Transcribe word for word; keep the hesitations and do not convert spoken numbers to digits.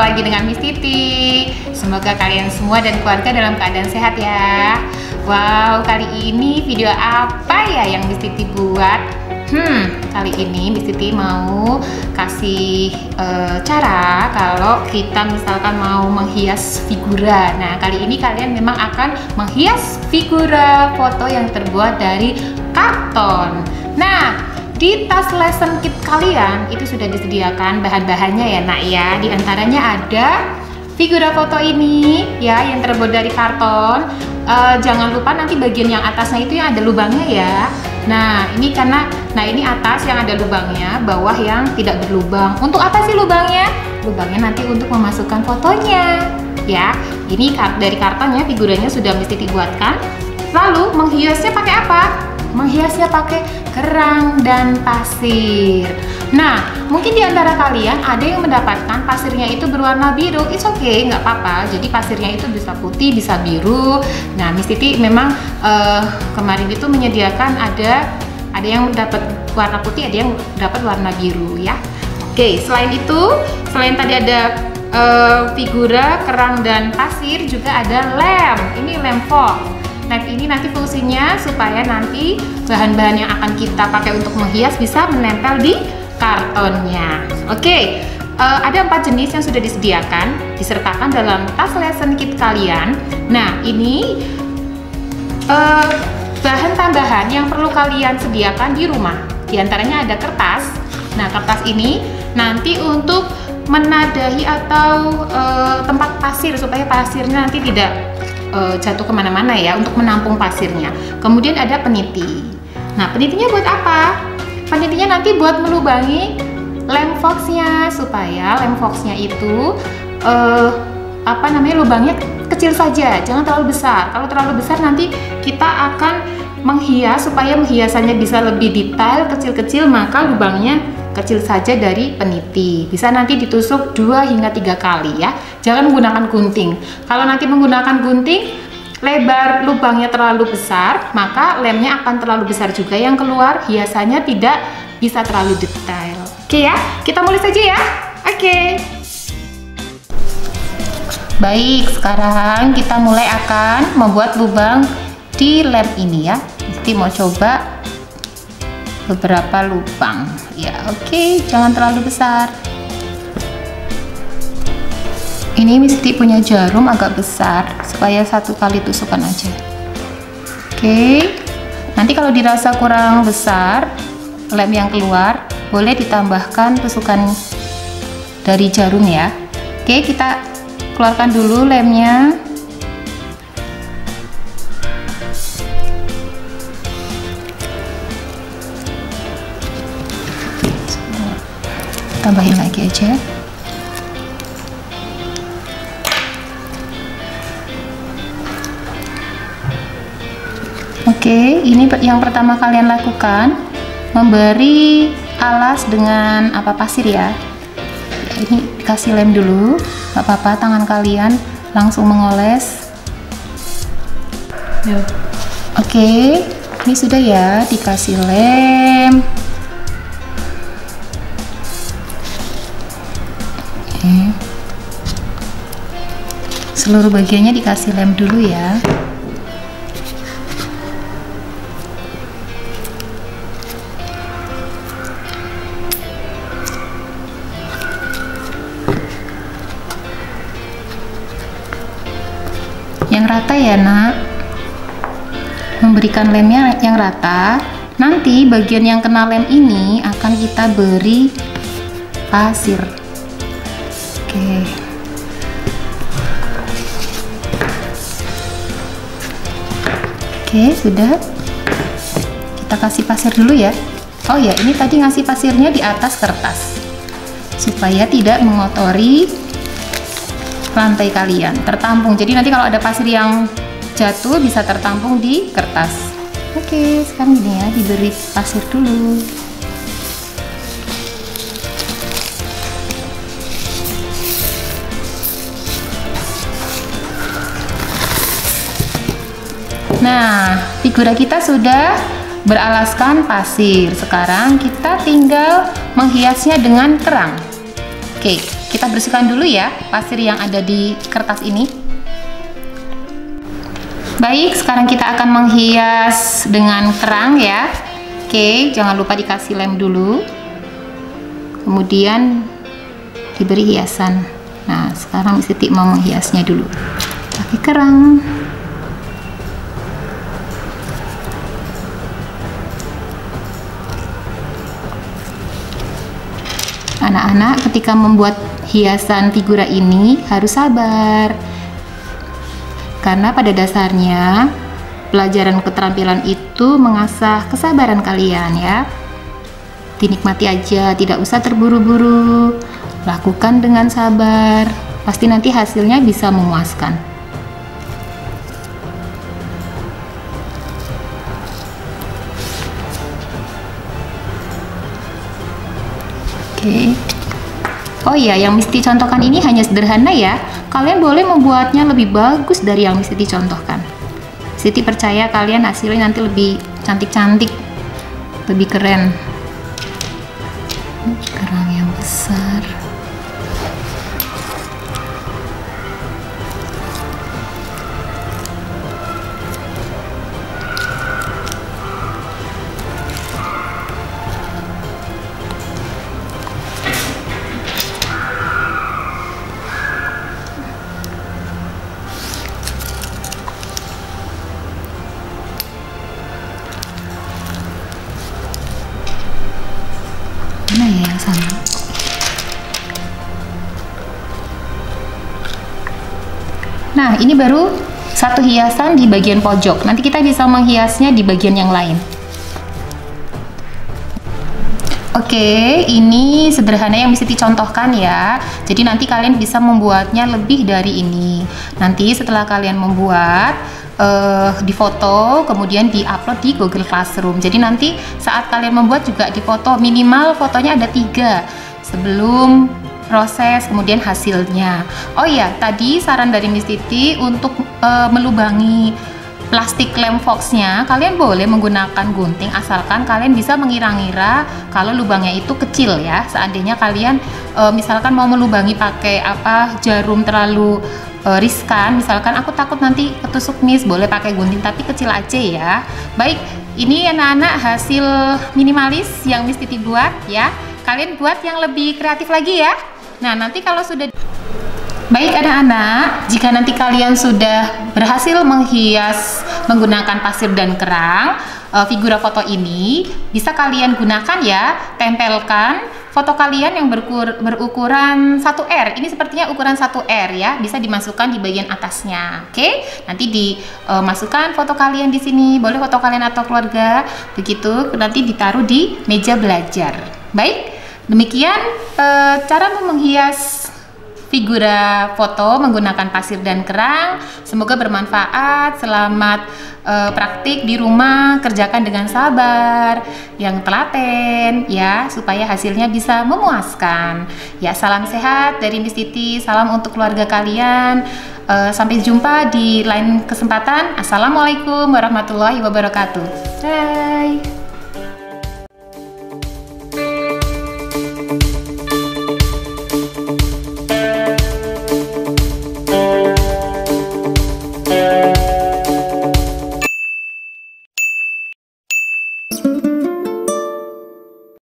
lagi dengan Miss Titi. Semoga kalian semua dan keluarga dalam keadaan sehat ya. Wow, kali ini video apa ya yang Miss Titi buat? Hmm, kali ini Miss Titi mau kasih uh, cara kalau kita misalkan mau menghias figura. Nah, kali ini kalian memang akan menghias figura foto yang terbuat dari karton. Nah, di tas lesson kit kalian itu sudah disediakan bahan-bahannya ya nak ya. Di antaranya ada figura foto ini ya yang terbuat dari karton. Uh, jangan lupa nanti bagian yang atasnya itu yang ada lubangnya ya. Nah ini karena, nah ini atas yang ada lubangnya, bawah yang tidak berlubang. Untuk apa sih lubangnya? Lubangnya nanti untuk memasukkan fotonya ya. Ini dari kartonnya, figuranya sudah Miss Titi buatkan. Lalu menghiasnya pakai apa? Menghiasnya pakai kerang dan pasir. Nah, mungkin di antara kalian ada yang mendapatkan pasirnya itu berwarna biru. It's okay, nggak apa-apa. Jadi pasirnya itu bisa putih, bisa biru. Nah, Miss Titi memang uh, kemarin itu menyediakan ada ada yang dapat warna putih, ada yang dapat warna biru ya. Oke, selain itu, selain tadi ada uh, figura kerang dan pasir, juga ada lem. Ini lem fox. Nah, ini nanti fungsinya supaya nanti bahan-bahan yang akan kita pakai untuk menghias bisa menempel di kartonnya. Oke, uh, ada empat jenis yang sudah disediakan, disertakan dalam tas lesson kit kalian. Nah, ini uh, bahan tambahan yang perlu kalian sediakan di rumah. Di antaranya ada kertas. Nah, kertas ini nanti untuk menadahi atau uh, tempat pasir supaya pasirnya nanti tidak Uh, jatuh kemana-mana ya, untuk menampung pasirnya. Kemudian ada peniti. Nah, penitinya buat apa? Penitinya nanti buat melubangi lem foxnya supaya lem foxnya itu uh, apa namanya lubangnya kecil saja, jangan terlalu besar. Kalau terlalu besar nanti kita akan menghias, supaya menghiasannya bisa lebih detail, kecil-kecil, maka lubangnya kecil saja dari peniti. Bisa nanti ditusuk dua hingga tiga kali ya. Jangan menggunakan gunting. Kalau nanti menggunakan gunting, lebar lubangnya terlalu besar, maka lemnya akan terlalu besar juga yang keluar, hiasannya tidak bisa terlalu detail. Oke ya, kita mulai saja ya. Oke. Baik, sekarang kita mulai akan membuat lubang di lem ini ya. Nanti mau coba beberapa lubang ya. Oke, jangan terlalu besar. Ini Miss Titi punya jarum agak besar supaya satu kali tusukan aja. Oke, nanti kalau dirasa kurang besar lem yang keluar, boleh ditambahkan tusukan dari jarum ya. Oke, kita keluarkan dulu lemnya. Tambahin lagi aja. Oke, ini yang pertama kalian lakukan, memberi alas dengan apa pasir ya. Ini dikasih lem dulu, nggak apa-apa, tangan kalian langsung mengoles. Ya. Oke, ini sudah ya, dikasih lem. Seluruh bagiannya dikasih lem dulu ya. Yang rata ya nak. Memberikan lemnya yang rata. Nanti bagian yang kena lem ini akan kita beri pasir. Oke. Oke, sudah. Kita kasih pasir dulu ya. Oh ya, ini tadi ngasih pasirnya di atas kertas supaya tidak mengotori lantai kalian, tertampung. Jadi nanti kalau ada pasir yang jatuh bisa tertampung di kertas. Oke, sekarang gini ya, diberi pasir dulu. Nah, figura kita sudah beralaskan pasir. Sekarang kita tinggal menghiasnya dengan kerang. Oke, kita kita bersihkan dulu ya pasir yang ada di kertas ini. Baik, sekarang kita akan menghias dengan kerang ya. Oke, jangan lupa dikasih lem dulu. Kemudian diberi hiasan. Nah, sekarang Miss Titi mau menghiasnya dulu pakai kerang. Anak-anak, ketika membuat hiasan figura ini harus sabar, karena pada dasarnya pelajaran keterampilan itu mengasah kesabaran kalian ya. Dinikmati aja, tidak usah terburu-buru, lakukan dengan sabar, pasti nanti hasilnya bisa memuaskan. Oke. Oh iya, yang Miss Titi contohkan ini hanya sederhana ya. Kalian boleh membuatnya lebih bagus dari yang Miss Titi contohkan. Miss Titi percaya kalian hasilnya nanti lebih cantik-cantik, lebih keren. Kerang yang besar. Mana ya yang sama? Nah, ini baru satu hiasan di bagian pojok. Nanti kita bisa menghiasnya di bagian yang lain. Oke, ini sederhana yang Miss Titi contohkan ya. Jadi nanti kalian bisa membuatnya lebih dari ini. Nanti setelah kalian membuat, uh, difoto, kemudian diupload di Google Classroom. Jadi nanti saat kalian membuat juga difoto, minimal fotonya ada tiga sebelum proses, kemudian hasilnya. Oh iya, tadi saran dari Miss Titi untuk uh, melubangi plastik lem foxnya, kalian boleh menggunakan gunting asalkan kalian bisa mengira-ngira kalau lubangnya itu kecil ya. Seandainya kalian e, misalkan mau melubangi pakai apa jarum terlalu e, riskan, misalkan aku takut nanti ketusuk Miss, boleh pakai gunting tapi kecil aja ya. Baik, ini anak-anak hasil minimalis yang Miss Titi buat ya. Kalian buat yang lebih kreatif lagi ya. Nah, nanti kalau sudah baik anak-anak, jika nanti kalian sudah berhasil menghias menggunakan pasir dan kerang, uh, figura foto ini bisa kalian gunakan ya, tempelkan foto kalian yang berukur, berukuran satu R. Ini sepertinya ukuran satu R ya, bisa dimasukkan di bagian atasnya. Oke, nanti dimasukkan uh, foto kalian di sini, boleh foto kalian atau keluarga, begitu nanti ditaruh di meja belajar. Baik, demikian uh, cara menghias figura foto menggunakan pasir dan kerang. Semoga bermanfaat. Selamat uh, praktik di rumah, kerjakan dengan sabar, yang telaten ya, supaya hasilnya bisa memuaskan. Ya, salam sehat dari Miss Titi, salam untuk keluarga kalian. Uh, sampai jumpa di lain kesempatan. Assalamualaikum warahmatullahi wabarakatuh. Bye. Thank you.